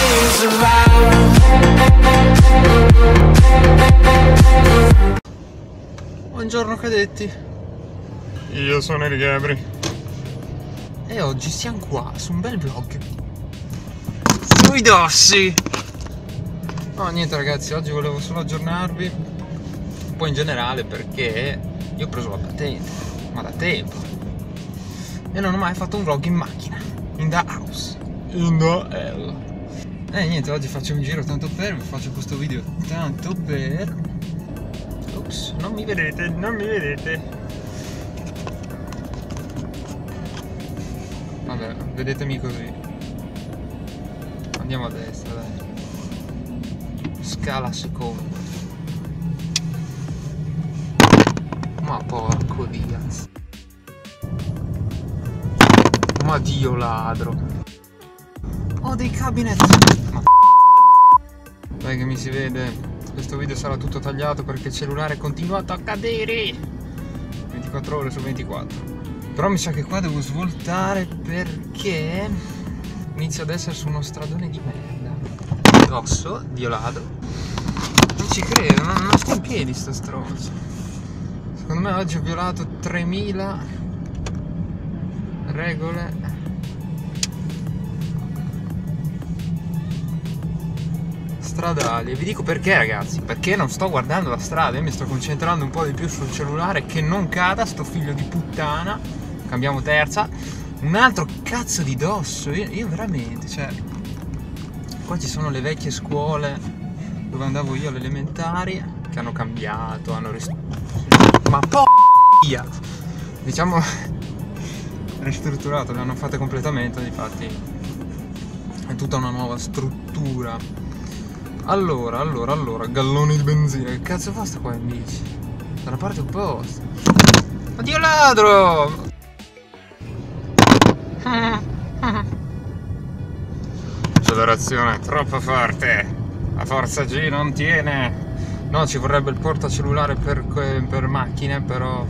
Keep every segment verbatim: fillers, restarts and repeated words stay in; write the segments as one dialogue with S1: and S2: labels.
S1: Buongiorno cadetti, io sono Eric Gabri e oggi siamo qua su un bel vlog sui dossi. No niente ragazzi, oggi volevo solo aggiornarvi un po' in generale perché io ho preso la patente, ma da tempo, e non ho mai fatto un vlog in macchina, in the house, in the hell. E niente, oggi faccio un giro tanto per, vi faccio questo video tanto per... Ops, non mi vedete, non mi vedete. Vabbè, vedetemi così. Andiamo a destra, dai. Scala seconda. Ma porco Diaz. Ma Dio ladro. Ho dei cabinetti. Ma dai che mi si vede. Questo video sarà tutto tagliato perché il cellulare è continuato a cadere ventiquattro ore su ventiquattro. Però mi sa che qua devo svoltare perché inizio ad essere su uno stradone di merda. Grosso, Dio ladro. Non ci credo, non, non sta in piedi sto stronzo. Secondo me oggi ho violato tremila regole stradali. E vi dico perché ragazzi, perché non sto guardando la strada, io mi sto concentrando un po' di più sul cellulare, che non cada sto figlio di puttana. Cambiamo terza. Un altro cazzo di dosso. Io, io veramente, cioè, qua ci sono le vecchie scuole dove andavo io alle elementari, che hanno cambiato, hanno rest... ma p***ia, diciamo ristrutturato, le hanno fatte completamente, difatti è tutta una nuova struttura. Allora, allora, allora, galloni di benzina. Che cazzo fa sta qua in bici? Dalla parte opposta. Oddio ladro! Accelerazione troppo forte. La forza G non tiene. No, ci vorrebbe il portacellulare per, per macchine, però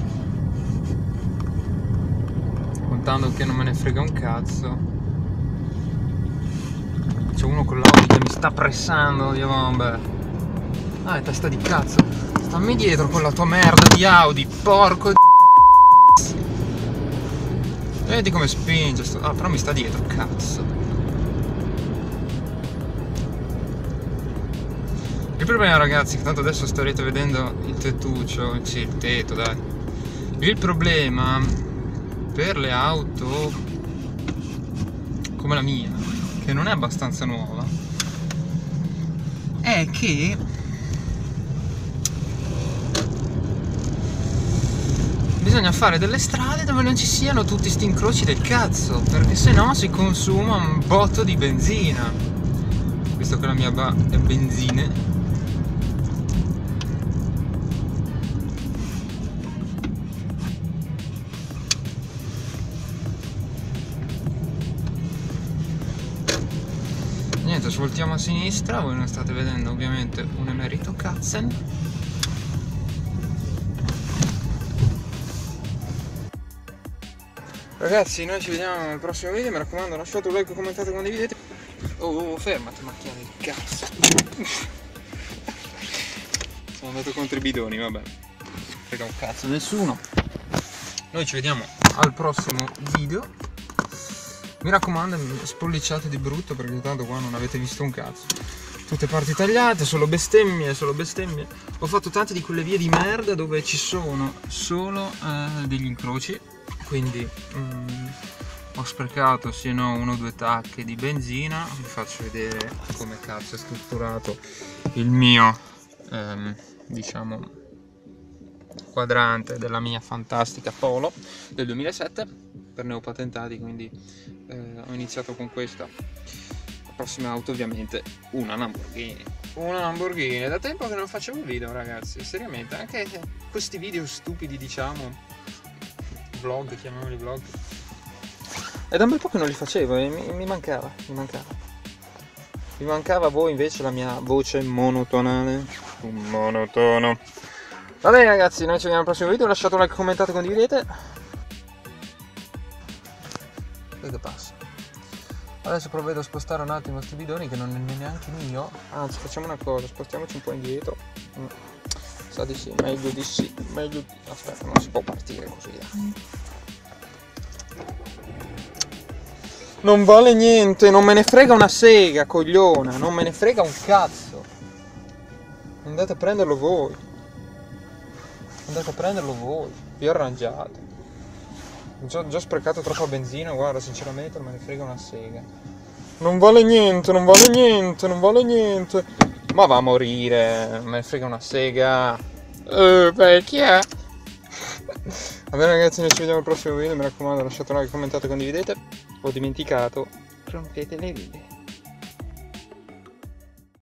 S1: contando che non me ne frega un cazzo. C'è uno con l'Audi che mi sta pressando di bombe. Ah, è testa di cazzo. Stammi dietro con la tua merda di Audi, porco di... Vedi come spinge sto... Ah, però mi sta dietro, cazzo. Il problema ragazzi, che tanto adesso starete vedendo il tettuccio, sì, il tetto, dai. Il problema per le auto come la mia, che non è abbastanza nuova, è che bisogna fare delle strade dove non ci siano tutti sti incroci del cazzo, perché sennò si consuma un botto di benzina, visto che la mia ba è benzine. Niente, svoltiamo a sinistra, voi non state vedendo ovviamente un emerito Katzen. Ragazzi, noi ci vediamo al prossimo video, mi raccomando lasciate un like, commentate, condividete. Oh, oh fermati macchina del cazzo. Sono andato contro i bidoni, vabbè. Frega un cazzo nessuno. Noi ci vediamo al prossimo video. Mi raccomando, spolliciate di brutto perché tanto qua non avete visto un cazzo. Tutte parti tagliate, solo bestemmie, solo bestemmie. Ho fatto tante di quelle vie di merda dove ci sono solo eh, degli incroci. Quindi mm, ho sprecato se no uno o due tacche di benzina. Vi faccio vedere come cazzo è strutturato il mio ehm, diciamo quadrante della mia fantastica Polo del duemilasette per neopatentati, quindi eh, ho iniziato con questa. La prossima auto ovviamente una Lamborghini. Una Lamborghini. È da tempo che non facevo video ragazzi, seriamente, anche questi video stupidi, diciamo vlog, chiamiamoli vlog, è da un bel po' che non li facevo e mi, mi mancava, mi mancava. Mi mancava voi invece la mia voce monotonale. Un monotono. Va bene ragazzi, noi ci vediamo al prossimo video, lasciate un like, commentate, condividete. Che passa? Adesso provvedo a spostare un attimo questi bidoni che non è neanche mio. Anzi, facciamo una cosa, spostiamoci un po' indietro. Mm. Sa di sì, meglio di sì, meglio di... Aspetta, non si può partire così. Non vale niente, non me ne frega una sega, cogliona, non me ne frega un cazzo. Andate a prenderlo voi. Andate a prenderlo voi, vi arrangiate. Ho già, già sprecato troppa benzina, guarda, sinceramente non me ne frega una sega. Non vale niente, non vale niente, non vale niente. Ma va a morire, non me ne frega una sega. Uh, vecchia. Va bene ragazzi, noi ci vediamo al prossimo video, mi raccomando lasciate un like, commentate, condividete. Ho dimenticato, rompete le righe.